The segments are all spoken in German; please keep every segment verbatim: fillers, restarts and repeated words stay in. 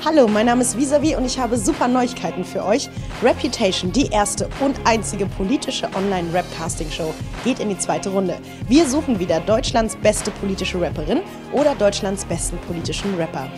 Hallo, mein Name ist Visavi und ich habe super Neuigkeiten für euch. Reputation, die erste und einzige politische Online-Rap-Casting-Show, geht in die zweite Runde. Wir suchen wieder Deutschlands beste politische Rapperin oder Deutschlands besten politischen Rapper.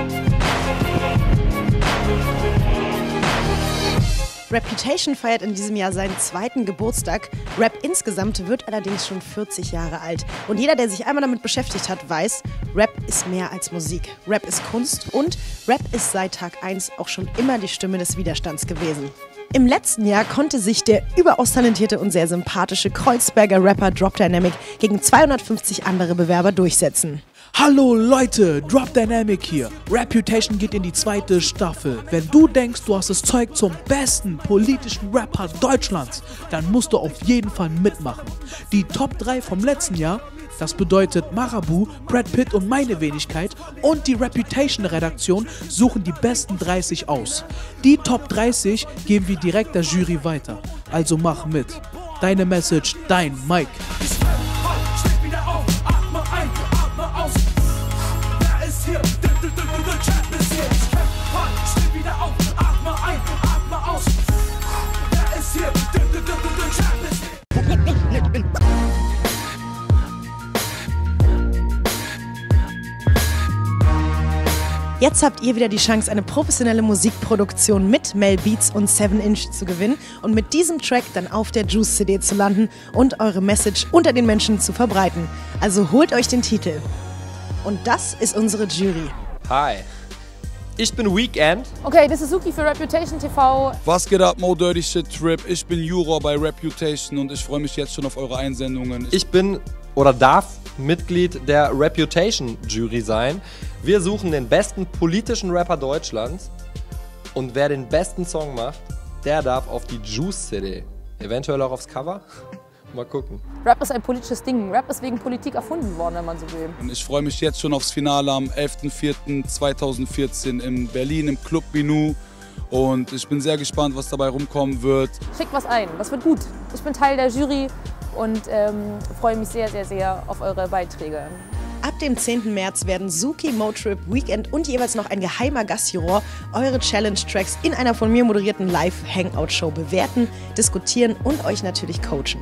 Reputation feiert in diesem Jahr seinen zweiten Geburtstag. Rap insgesamt wird allerdings schon vierzig Jahre alt. Und jeder, der sich einmal damit beschäftigt hat, weiß, Rap ist mehr als Musik. Rap ist Kunst und Rap ist seit Tag eins auch schon immer die Stimme des Widerstands gewesen. Im letzten Jahr konnte sich der überaus talentierte und sehr sympathische Kreuzberger Rapper Drop Dynamic gegen zweihundertfünfzig andere Bewerber durchsetzen. Hallo Leute, Drop Dynamic hier. Reputation geht in die zweite Staffel. Wenn du denkst, du hast das Zeug zum besten politischen Rapper Deutschlands, dann musst du auf jeden Fall mitmachen. Die Top drei vom letzten Jahr, das bedeutet Marabu, Brad Pitt und meine Wenigkeit und die Reputation-Redaktion suchen die besten dreißig aus. Die Top dreißig geben wir direkt der Jury weiter. Also mach mit. Deine Message, dein Mike. Jetzt habt ihr wieder die Chance, eine professionelle Musikproduktion mit Mel Beats und seven inch zu gewinnen und mit diesem Track dann auf der Juice C D zu landen und eure Message unter den Menschen zu verbreiten. Also holt euch den Titel. Und das ist unsere Jury. Hi, ich bin Weekend. Okay, das ist Suki für Reputation T V. Was geht ab, Mo Dirty Shit Trip? Ich bin Juror bei Reputation und ich freue mich jetzt schon auf eure Einsendungen. Ich bin oder darf Mitglied der Reputation Jury sein. Wir suchen den besten politischen Rapper Deutschlands und wer den besten Song macht, der darf auf die Juice C D. Eventuell auch aufs Cover. Mal gucken. Rap ist ein politisches Ding. Rap ist wegen Politik erfunden worden, wenn man so will. Und ich freue mich jetzt schon aufs Finale am elften vierten zweitausendvierzehn in Berlin im Club Binu. Und ich bin sehr gespannt, was dabei rumkommen wird. Schickt was ein, das wird gut. Ich bin Teil der Jury und ähm, freue mich sehr, sehr, sehr auf eure Beiträge. Ab dem zehnten März werden Suki, Motrip, Weekend und jeweils noch ein geheimer Gastjuror eure Challenge-Tracks in einer von mir moderierten Live-Hangout-Show bewerten, diskutieren und euch natürlich coachen.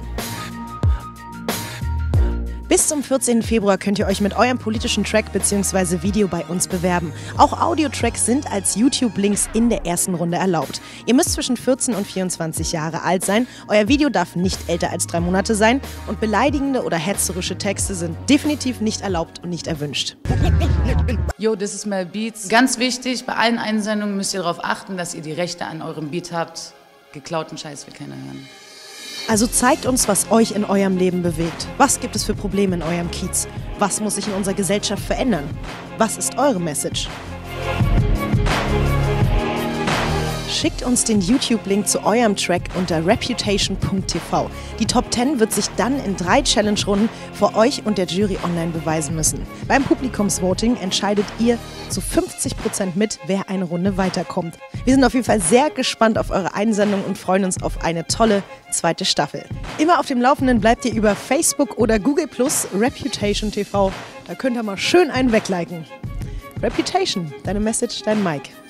Bis zum vierzehnten Februar könnt ihr euch mit eurem politischen Track bzw. Video bei uns bewerben. Auch Audio-Tracks sind als YouTube-Links in der ersten Runde erlaubt. Ihr müsst zwischen vierzehn und vierundzwanzig Jahre alt sein, euer Video darf nicht älter als drei Monate sein und beleidigende oder hetzerische Texte sind definitiv nicht erlaubt und nicht erwünscht. Yo, das ist Mel Beats. Ganz wichtig, bei allen Einsendungen müsst ihr darauf achten, dass ihr die Rechte an eurem Beat habt. Geklauten Scheiß will keiner hören. Also zeigt uns, was euch in eurem Leben bewegt. Was gibt es für Probleme in eurem Kiez? Was muss sich in unserer Gesellschaft verändern? Was ist eure Message? Schickt uns den YouTube-Link zu eurem Track unter reputation punkt t v. Die Top zehn wird sich dann in drei Challenge-Runden vor euch und der Jury online beweisen müssen. Beim Publikumsvoting entscheidet ihr zu fünfzig Prozent mit, wer eine Runde weiterkommt. Wir sind auf jeden Fall sehr gespannt auf eure Einsendung und freuen uns auf eine tolle zweite Staffel. Immer auf dem Laufenden bleibt ihr über Facebook oder Google plus, Reputation T V. Da könnt ihr mal schön einen wegliken. Reputation, deine Message, dein Mike.